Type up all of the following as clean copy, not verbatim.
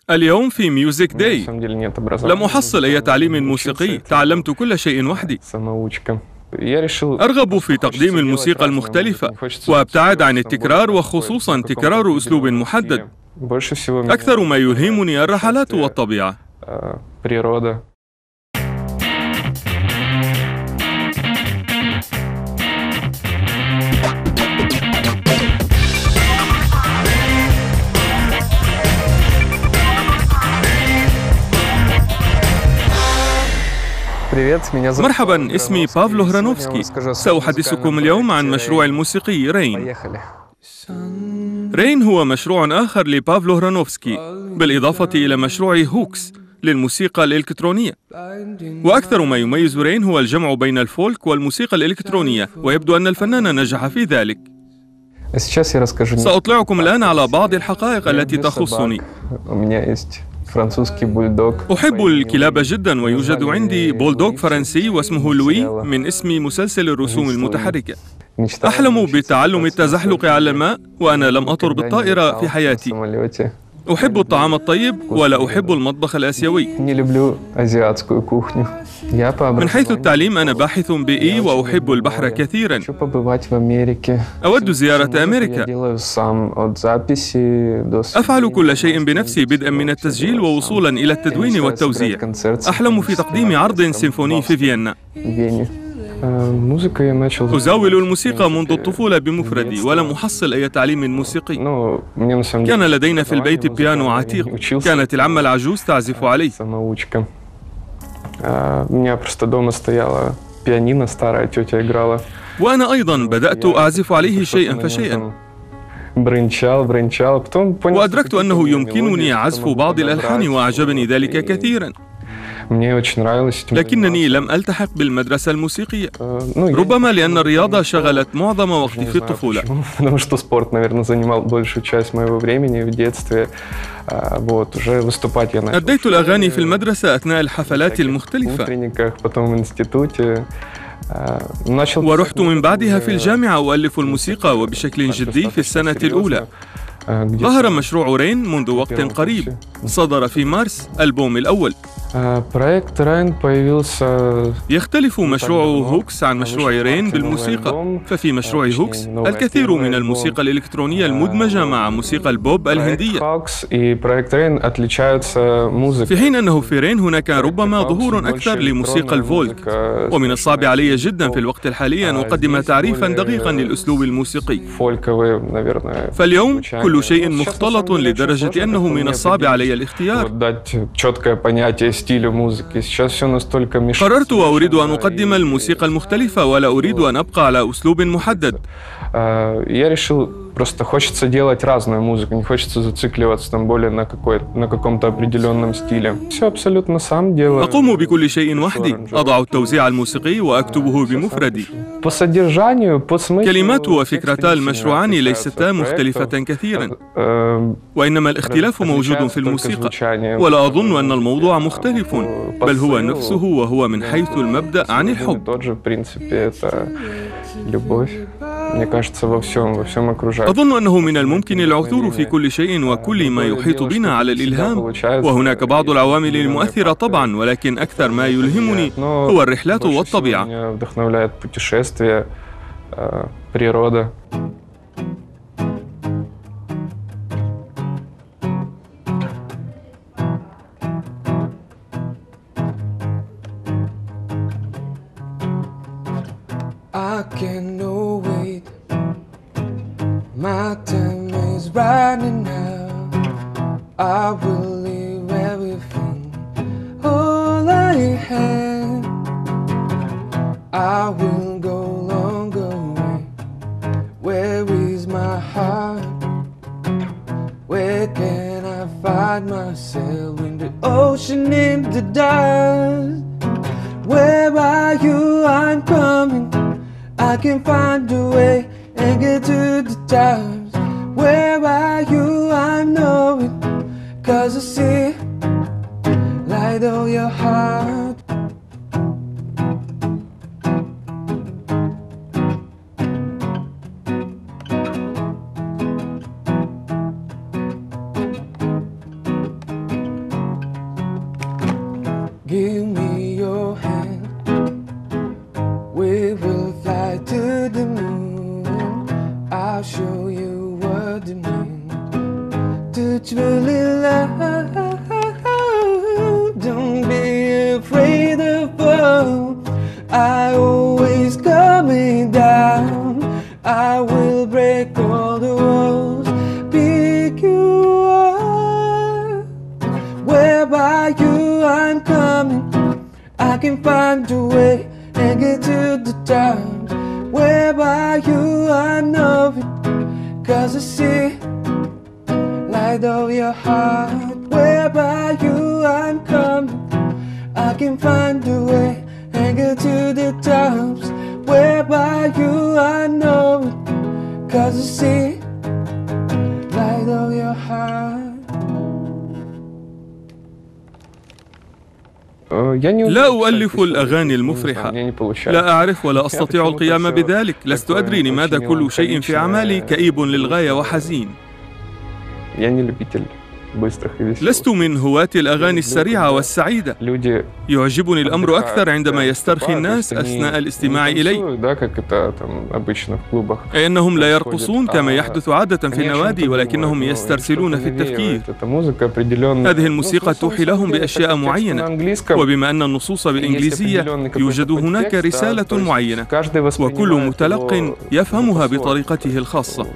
اليوم في ميوزك داي لم أحصل أي تعليم موسيقي، تعلمت كل شيء وحدي. أرغب في تقديم الموسيقى المختلفة وأبتعد عن التكرار، وخصوصا تكرار أسلوب محدد. أكثر ما يلهمني الرحلات والطبيعة. مرحبا، اسمي بافلو هرانوفسكي. سأحدثكم اليوم عن مشروعي الموسيقي رين. رين هو مشروع آخر لبافلو هرانوفسكي، بالإضافة إلى مشروع هوكس للموسيقى الإلكترونية. وأكثر ما يميز رين هو الجمع بين الفولك والموسيقى الإلكترونية، ويبدو أن الفنان نجح في ذلك. سأطلعكم الآن على بعض الحقائق التي تخصني. أحب الكلاب جدا، ويوجد عندي بولدوغ فرنسي واسمه لوي من اسم مسلسل الرسوم المتحركة. أحلم بتعلم التزحلق على الماء، وأنا لم أطر بالطائرة في حياتي. أحب الطعام الطيب ولا أحب المطبخ الآسيوي. من حيث التعليم أنا باحث بيئي وأحب البحر كثيرا. أود زيارة أمريكا. أفعل كل شيء بنفسي، بدءا من التسجيل ووصولا إلى التدوين والتوزيع. أحلم في تقديم عرض سيمفوني في فيينا. أزاول الموسيقى منذ الطفولة بمفردي، ولم أحصل أي تعليم موسيقي. كان لدينا في البيت بيانو عتيق، كانت العمة العجوز تعزف عليه. وأنا أيضا بدأت أعزف عليه شيئا فشيئا، وأدركت أنه يمكنني عزف بعض الألحان، وأعجبني ذلك كثيرا. لكنني لم ألتحق بالمدرسة الموسيقية، ربما لأن الرياضة شغلت معظم وقتي في الطفولة. أديت الأغاني في المدرسة أثناء الحفلات المختلفة، ورحت من بعدها في الجامعة أؤلف الموسيقى وبشكل جدي في السنة الأولى. ظهر مشروع رين منذ وقت قريب، صدر في مارس ألبوم الأول. يختلف مشروع هوكس عن مشروع رين بالموسيقى، ففي مشروع هوكس الكثير من الموسيقى الإلكترونية المدمجة مع موسيقى البوب الهندية، في حين أنه في رين هناك ربما ظهور أكثر لموسيقى الفولك. ومن الصعب علي جدا في الوقت الحالي أن أقدم تعريفا دقيقا للأسلوب الموسيقي، فاليوم كل شيء مختلط لدرجة أنه من الصعب علي الاختيار. قررت وأريد أن أقدم الموسيقى المختلفة، ولا أريد أن أبقى على أسلوب محدد. Просто хочется делать разную музыку, не хочется зацикливаться там более на каком-то определенном стиле. Все абсолютно сам делаю. أقوم بكل شيء وحدي، أضع التوزيع الموسيقي وأكتبه بمفردي. По содержанию, по смыслу. كلمات وفكرتا المشروعان ليستا مختلفة كثيرا، وإنما الاختلاف موجود في الموسيقى، ولا أظن أن الموضوع مختلف، بل هو نفسه، وهو من حيث المبدأ عن الحب. أظن أنه من الممكن العثور في كل شيء وكل ما يحيط بنا على الإلهام، وهناك بعض العوامل المؤثرة طبعا، ولكن أكثر ما يلهمني هو الرحلات والطبيعة. My time is running out. I will leave everything, all I have. I will go long away. Where is my heart? Where can I find myself in the ocean, in the dust? Where are you? I'm coming. I can find a way and get to the towers. Where are you? I know it, 'cause I see light of your heart. truly love. Don't be afraid of fall. I always coming down. I will break all the walls, pick you up. Where by you I'm coming, I can find a way and get to the top. Where by you I'm knowing, 'cause I see light of your heart. Where by you I'm coming, I can find a way and get to the tops. Where by you I know it, 'cause I see light of your heart. لا أؤلف الأغاني المفرحة، لا أعرف ولا أستطيع القيام بذلك. لست أدري لماذا كل شيء في أعمالي كئيب للغاية وحزين. لست من هواة الأغاني السريعة والسعيدة. يعجبني الأمر أكثر عندما يسترخي الناس أثناء الاستماع إلي، أي أنهم لا يرقصون كما يحدث عادة في النوادي، ولكنهم يسترسلون في التفكير. هذه الموسيقى توحي لهم بأشياء معينة، وبما أن النصوص بالإنجليزية يوجد هناك رسالة معينة، وكل متلق يفهمها بطريقته الخاصة.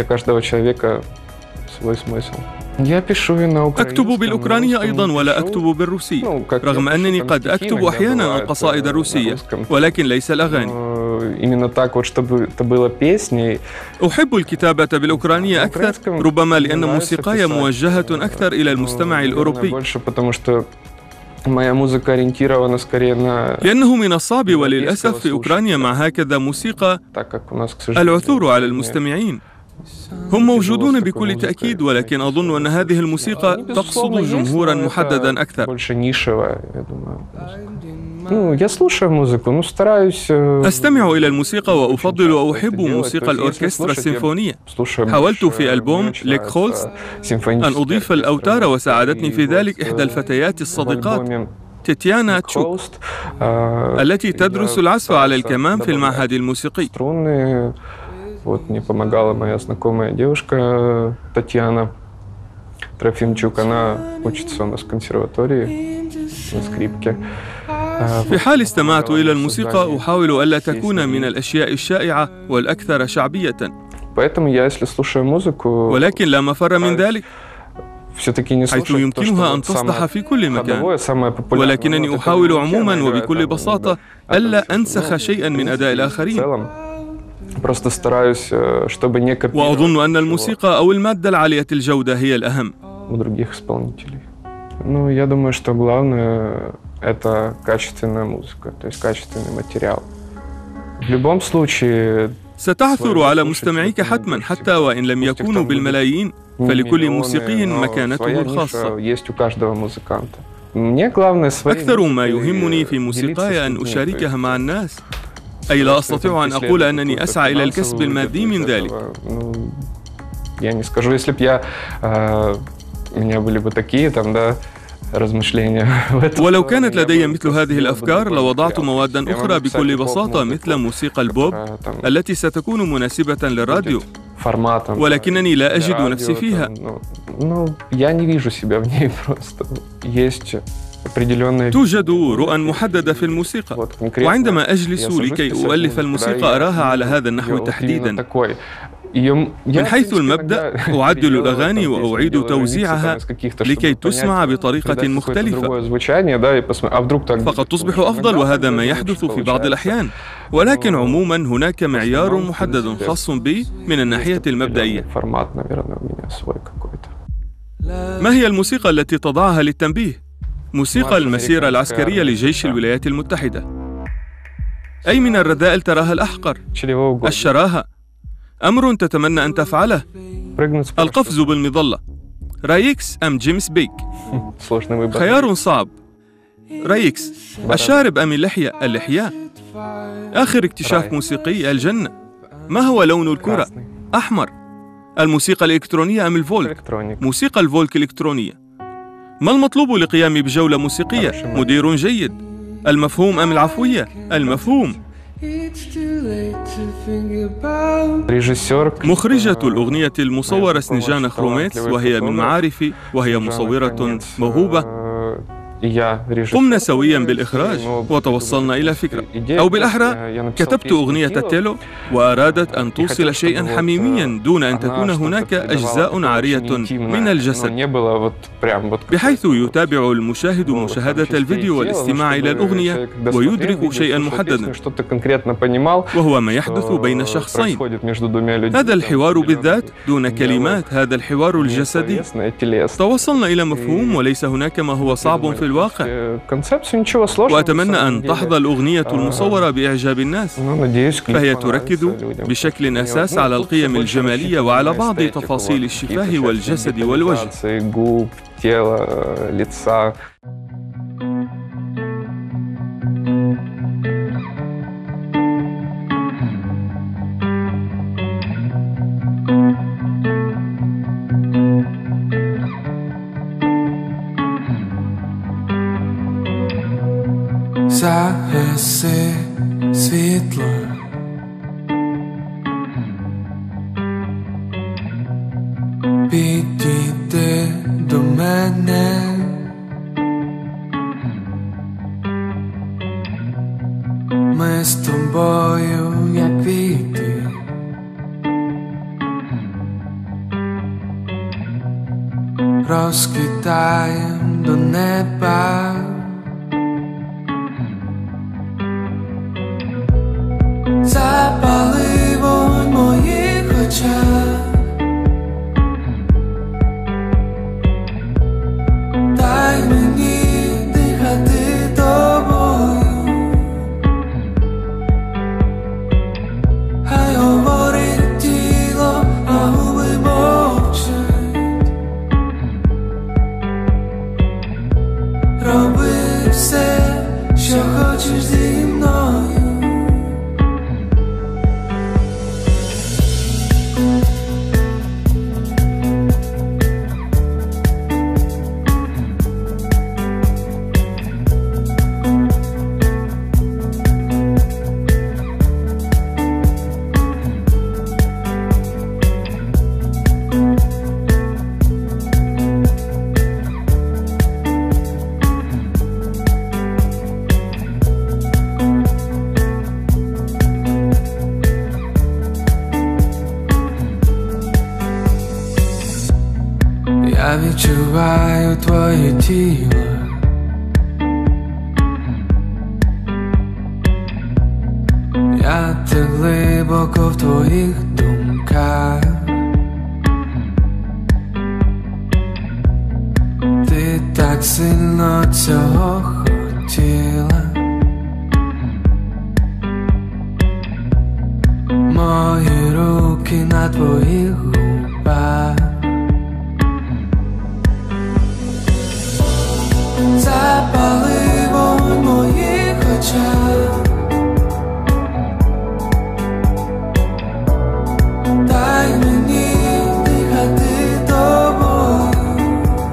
أكتب بالأوكرانية أيضا ولا أكتب بالروسية، رغم أنني قد أكتب أحيانا القصائد الروسية ولكن ليس الأغاني. أحب الكتابة بالأوكرانية أكثر، ربما لأن موسيقاي موجهة أكثر إلى المستمع الأوروبي، لأنه من الصعب وللأسف في أوكرانيا مع هكذا موسيقى العثور على المستمعين. هم موجودون بكل تأكيد، ولكن أظن أن هذه الموسيقى تقصد جمهورا محددا أكثر. أستمع إلى الموسيقى وأفضل وأحب موسيقى الأوركسترا السيمفونية. حاولت في ألبوم ليك هولست أن أضيف الأوتار، وساعدتني في ذلك إحدى الفتيات الصديقات تيتيانا تشوك التي تدرس العزف على الكمان في المعهد الموسيقي. Вот мне помогала моя знакомая девушка Татьяна Трофимчук. Она учится у нас в консерватории на скрипке. في حال استمعت إلى الموسيقى أحاول ألا تكون من الأشياء الشائعة والأكثر شعبية. Поэтому я, если слушаю музыку, ولكن لا مفر من ذلك، حيث يمكنها أن تصلح في كل مكان، ولكنني أحاول عموما وبكل بساطة ألا أنسخ شيئا من أداء الآخرين. وأظن أن الموسيقى أو المادة العالية الجودة هي الأهم. Я думаю, что главное это качественная музыка, то есть качественный материал. В любом случае ستعثر على مستمعيك حتما، حتى وإن لم يكونوا بالملايين، فلكل موسيقي مكانته الخاصة. أكثر ما يهمني في موسيقاي أن أشاركها مع الناس، أي لا أستطيع أن أقول أنني أسعى إلى الكسب المادي من ذلك. ولو كانت لدي مثل هذه الأفكار لوضعت موادا أخرى بكل بساطة، مثل موسيقى البوب التي ستكون مناسبة للراديو، ولكنني لا أجد نفسي فيها. توجد رؤى محددة في الموسيقى، وعندما أجلس لكي أؤلف الموسيقى أراها على هذا النحو تحديدا. من حيث المبدأ أعدل الأغاني وأعيد توزيعها لكي تسمع بطريقة مختلفة، فقد تصبح أفضل، وهذا ما يحدث في بعض الأحيان. ولكن عموما هناك معيار محدد خاص بي من الناحية المبدئية. ما هي الموسيقى التي تضعها للتنبيه؟ موسيقى المسيرة العسكرية لجيش الولايات المتحدة. أي من الرذائل تراها الأحقر؟ الشراهة، أمر تتمنى أن تفعله، القفز بالمظلة، رايكس أم جيمس بيك؟ خيار صعب. رايكس، الشارب أم اللحية؟ اللحية. آخر اكتشاف موسيقي، الجنة. ما هو لون الكرة؟ أحمر. الموسيقى الإلكترونية أم الفولك؟ موسيقى الفولك إلكترونية. ما المطلوب للقيام بجولة موسيقية؟ مدير جيد. المفهوم أم العفوية؟ المفهوم. ريجيسور مخرجة الأغنية المصورة سنيجانا خروميتس، وهي من معارفي وهي مصورة موهوبة. قمنا سويا بالإخراج وتوصلنا إلى فكرة، أو بالأحرى كتبت أغنية تيلو وأرادت أن توصل شيئا حميميا دون أن تكون هناك أجزاء عارية من الجسد، بحيث يتابع المشاهد مشاهدة الفيديو والاستماع إلى الأغنية ويدرك شيئا محددا، وهو ما يحدث بين شخصين. هذا الحوار بالذات دون كلمات، هذا الحوار الجسدي. توصلنا إلى مفهوم وليس هناك ما هو صعب في الواقع، وأتمنى أن تحظى الأغنية المصورة بإعجاب الناس، فهي تركز بشكل أساس على القيم الجمالية وعلى بعض تفاصيل الشفاه والجسد والوجه. Zaгаси світло, підійди до мене, ми з тобою, як квіти, розквітаєм до неба. Запали вогонь в моїх очах, дай мені дихати тобою, хай говорить тіло, а губи мовчать. Роби все, що хочеш зі мною. Я відчуваю твоє тіло, я так глибоко в твоїх думках, ти так сильно цього хотіла. Мої руки на твоїх губах, запали вогонь в моїх очах, дай мені дихати тобою,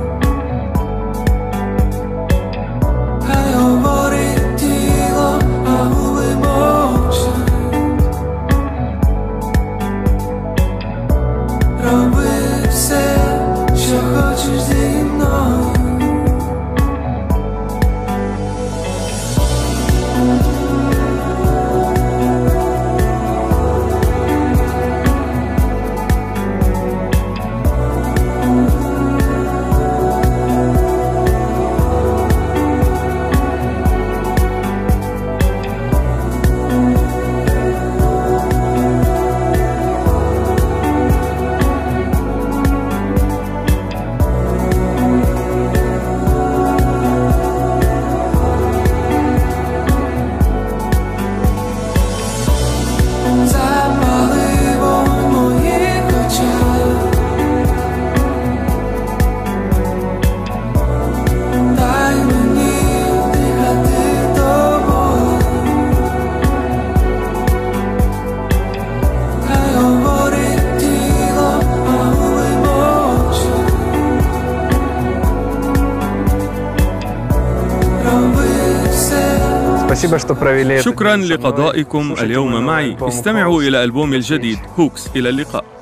хай говорить тіло, а губи мовчать. Роби شكرا لقضائكم اليوم معي. استمعوا إلى ألبومي الجديد هوكس. إلى اللقاء.